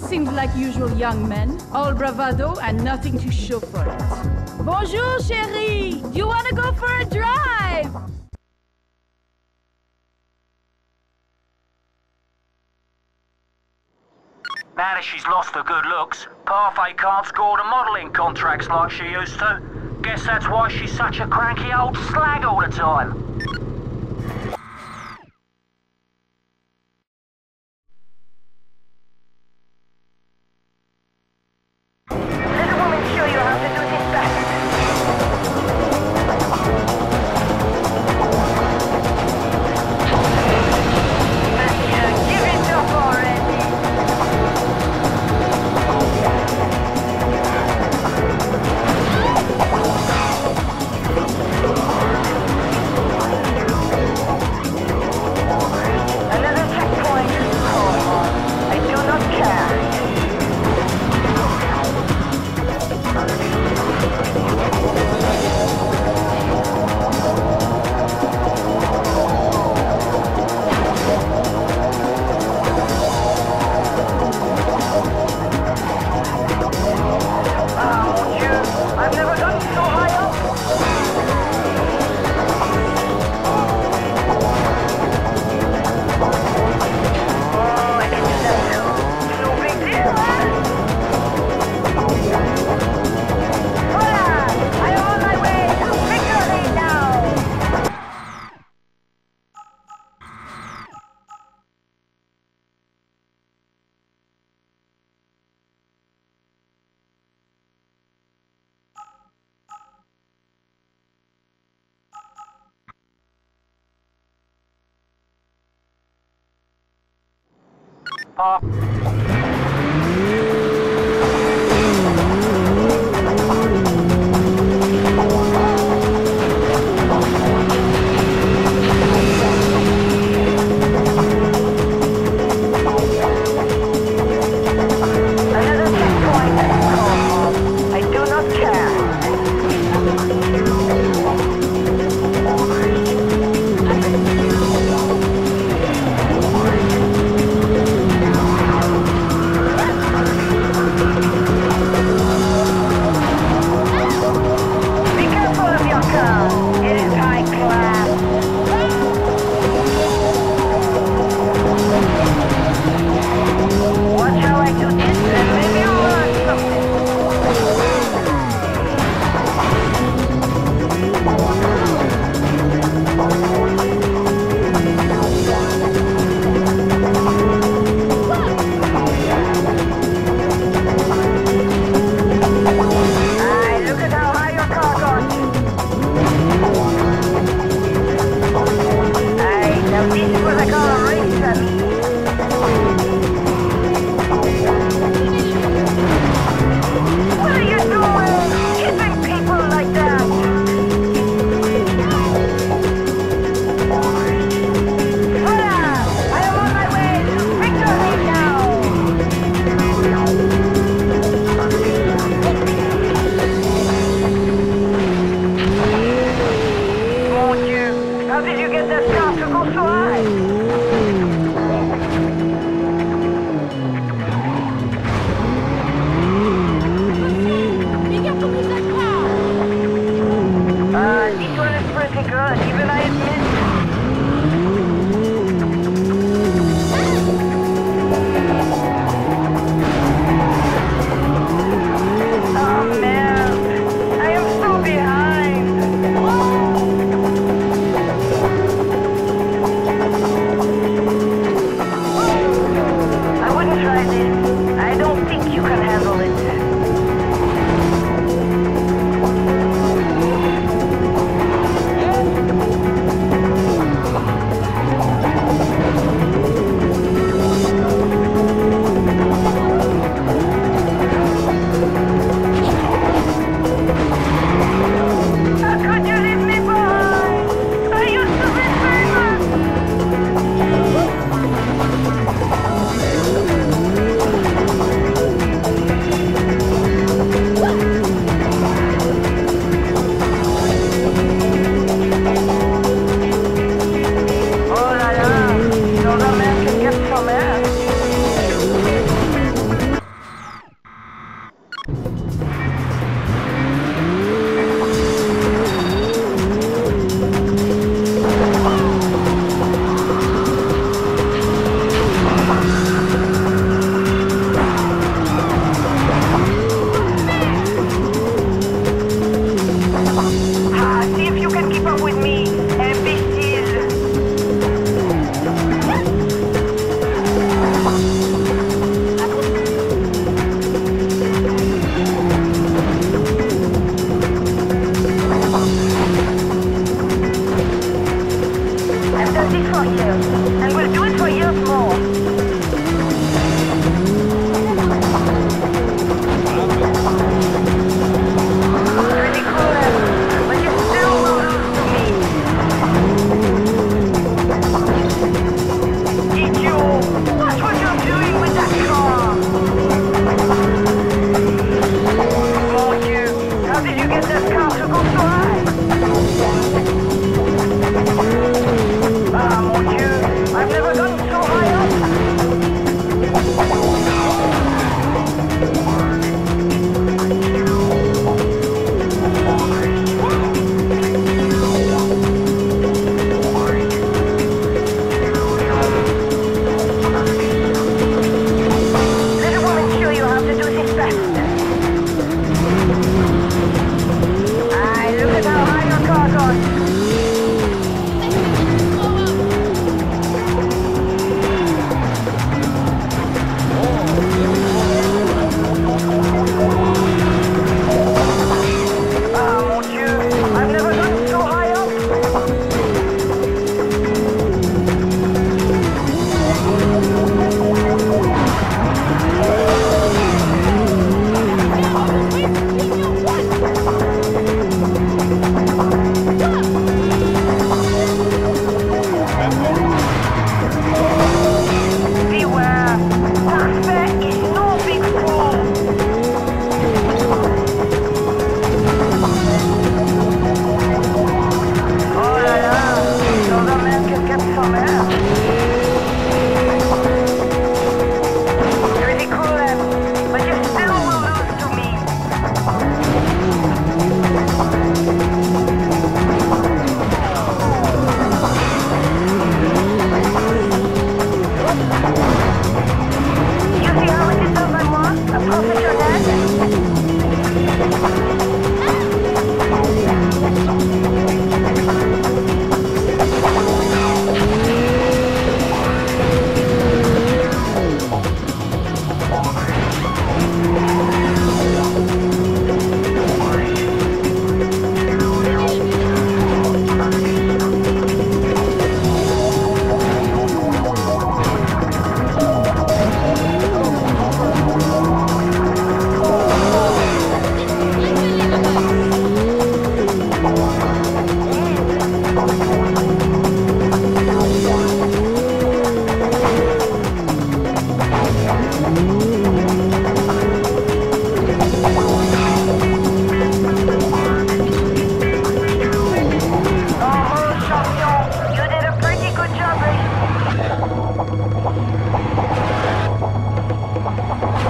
Seems like usual young men. All bravado and nothing to show for it. Bonjour, chérie! Do you want to go for a drive? Now that she's lost her good looks, Parfait can't score the modelling contracts like she used to. Guess that's why she's such a cranky old slag all the time. Let a woman show you how to do this best. Give it up already. Another checkpoint. Oh, I do not care. I've never gotten so high up. Oh, I can do that too. No big deal, huh? Hola! I am on my way to victory now! Another checkpoint. Oh, I do not care.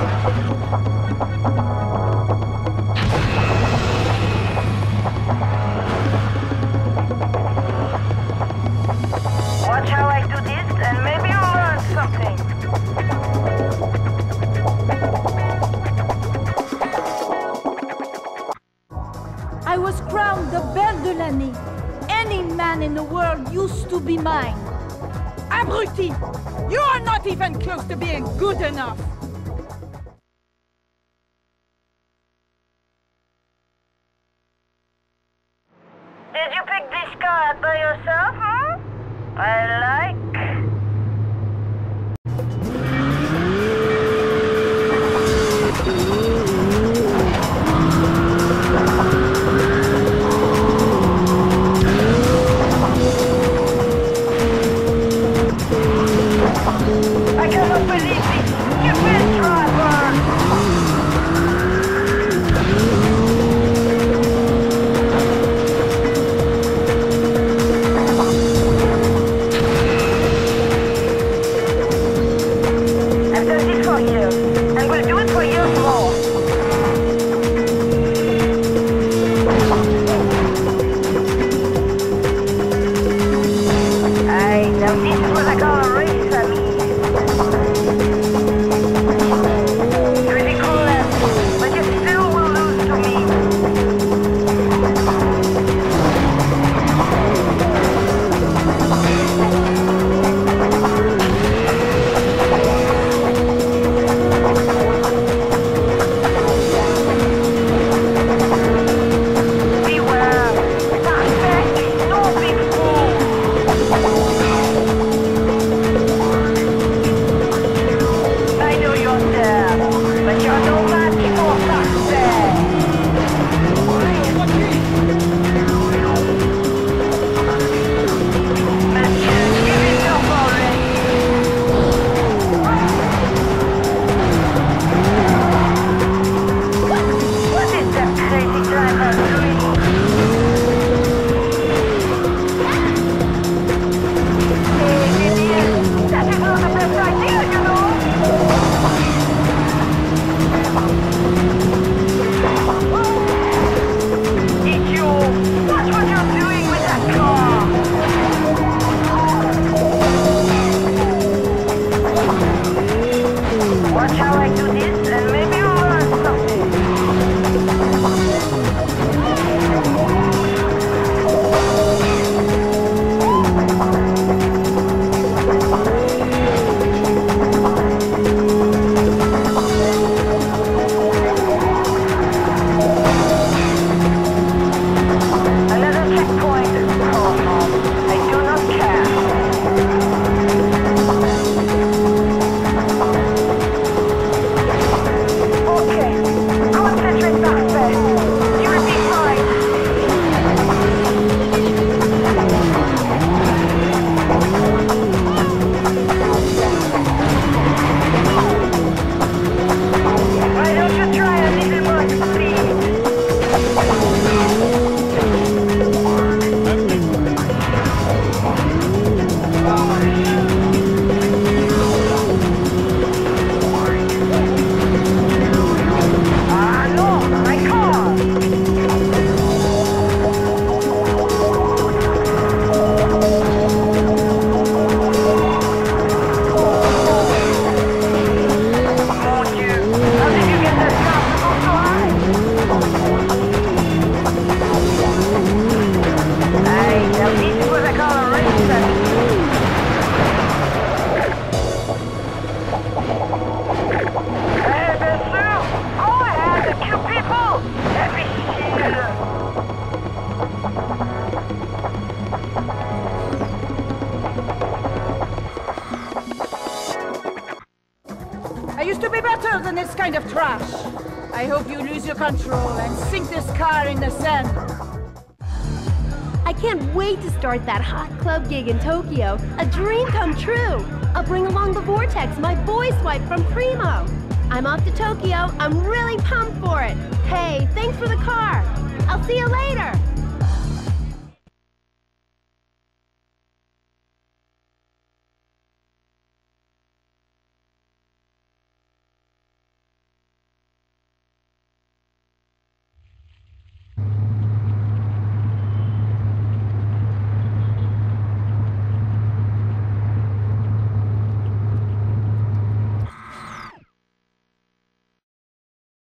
Watch how I do this, and maybe you'll learn something. I was crowned the Belle de l'Année. Any man in the world used to be mine. Abruti! You are not even close to being good enough! Did you pick this car out by yourself, huh? I like. I cannot believe this stupid driver! I've done this for years, and will do it for years more. Now this is what I call a race, I mean. Pretty cool, but you still will lose to me. Beware, Darkback is no big fool. I know you're there, but you're no match for Darkback. Matthew, give it up already. What is that crazy driver doing? Hey, idiot, that is not the best idea, you know. Idiot, watch what you're doing with that car. Watch how I do this, and maybe you'll learn something. Another checkpoint. Oh, I do not care. Okay, concentrate, Darkback. You will be fine. Why don't you try a little more speed? Ah, no, my car! Mon Dieu, how did you get that car to go so high? Hey, now this is what I call a race, I mean. Hey, bien sûr! Go ahead, the cute people! Let me see them. I used to be better than this kind of trash. I hope you lose your control and sink this car in the sand. I can't wait to start that hot club gig in Tokyo. A dream come true. I'll bring along the Vortex, my voice wipe from Primo. I'm off to Tokyo. I'm really pumped for it. Hey, thanks for the car. I'll see you later.